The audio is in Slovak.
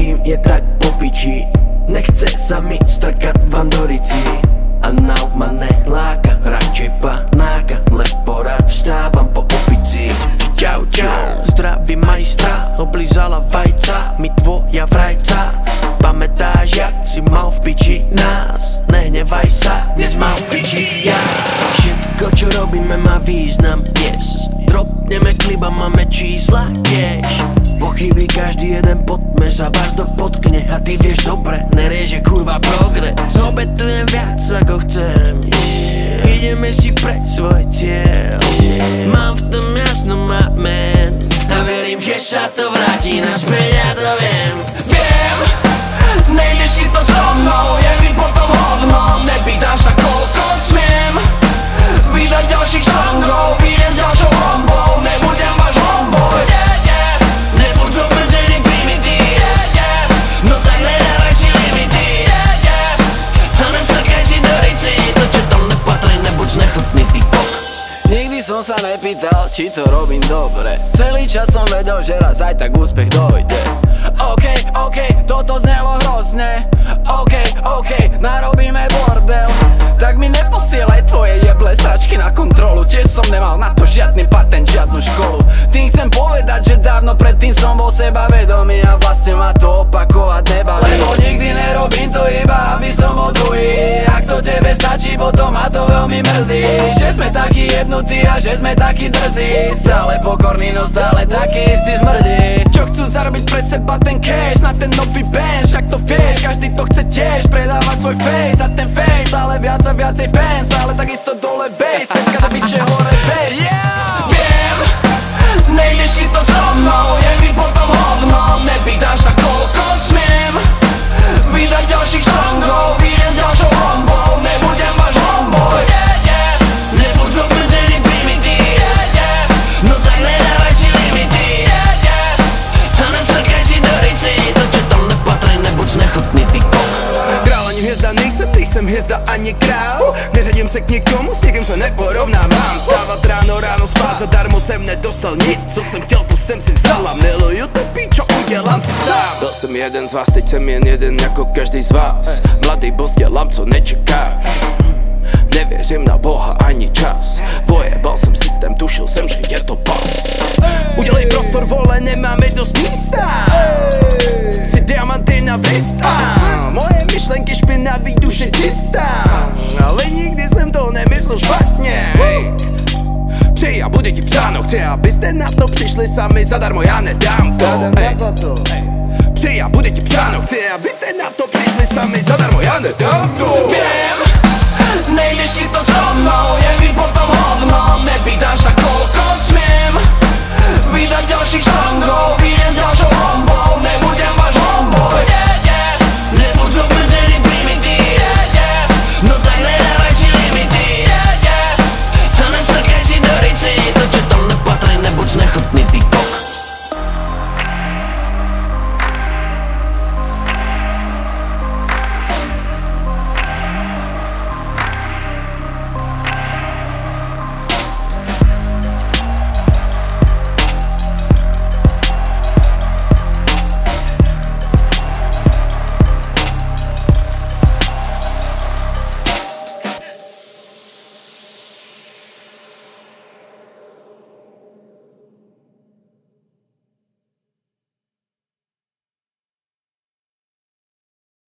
kým je tak po piči. Nechce sa mi strkať v Andorici a nauk ma neláka, radšej panáka, lebo rád vstávam po opici. Čau, čau, zdraví majstra, oblízala vajca, mi tvoja vrajca. Pamätáš, jak si mal v piči nás? Nehnevaj sa, dnes mal v piči ja. Všetko, čo robíme, má význam, yes. Dropneme klip a máme čísla, yes. Pochyby každý jeden potme sa vás dopotkne a ty vieš dobre, nerieže kurva progres. Obetujem viac ako chcem, yeah. Ideme si pre svoj cieľ, yeah. Mám v tom jasno, my man, a verím, že sa to vráti naspäť, ja to viem. Viem, nejdeš si to so mnou, je mi potom hovno. Nepýtam sa koľko smiem vydať ďalších songov, idem s ďalšou bombou, nebudem váš homeboy. Nebuď obmedzený primitív, no tak nedávaj si limity, a nestrkaj si do rici to, čo tam nepatrí, nebuď znechutný ty pok. Nikdy som sa nepýtal, či to robím dobre. Celý čas som vedel, že raz aj tak úspech dojde. OK, toto znelo hrozne. OK, narobíme bordel. Tak mi neposielaj tvoje jeble sračky na kontrolu. Tiež som nemal na to žiadny patent, žiadnu školu. Tým chcem povedať, že dávno predtým som bol sebavedomý a vlastne ma to opakovať nebaví. Lebo nikdy nerobím to iba, aby som bol druhý. Ak to tebe stačí, potom ma to veľmi mrzí. Že sme takí jednutí a že sme takí drzí. Stále pokorný, no stále taký istý smrdí. Čo chcú zarobiť pre seba ten cash na ten nový band, však to vieš, každý to chce tiež predávať svoj face a ten face, ale viac a viacej fans, ale takisto dole bass, teďka to biče hore bass. Viem, nejdeš si to so mnou, je mi potom hovno. Nepýtaš sa koľko smiem vydať ďalších songov, idem s ďalšou bombou, nebudem váš homeboy. Nebuď obmedzený primitív, no tak nedávaj si limity, a nestrkaj si do rici to, čo tam nepatrí, nebuď znechutný ty kok. Král ani hvězda nejsem hvězda ani král. Neřadím se k nikomu, s někým se neporovnávám. Stávat ráno spát, zadarmo jsem nedostal nic. Co jsem chtěl, to jsem si vzal a miluju to píčo, udělám si sám. Byl jsem jeden z vás, teď jsem jen jeden jako každý z vás. Mladý boss, dělám co nečekáš. Nevěřím na Boha ani čas. Vojebal jsem systém, tušil jsem, že je to pas. Udělej prostor, vole, nemáme dost místa. Chci diamanty na vrista. Moje myšlenky špinaví, duše čistá. Ale nikdy jsem to nemyslel špatně. Přij a bude ti psáno, chci, abyste na to přišli sami zadarmo, já nedám to. Přij a bude ti psáno, chci, abyste na to přišli sami zadarmo, já nedám to. Viem, nejdeš si to so mnou, je mi potom hovno. Nepýtaš sa koľko smiem vydať ďalších songov, idem s ďalšou bombou, nebudem váš homeboy. Nebuď obmedzený primitív, no tak nedávaj si limity, a nestrkaj si do rici to, čo tam nepatrí, nebuď znechutný ty.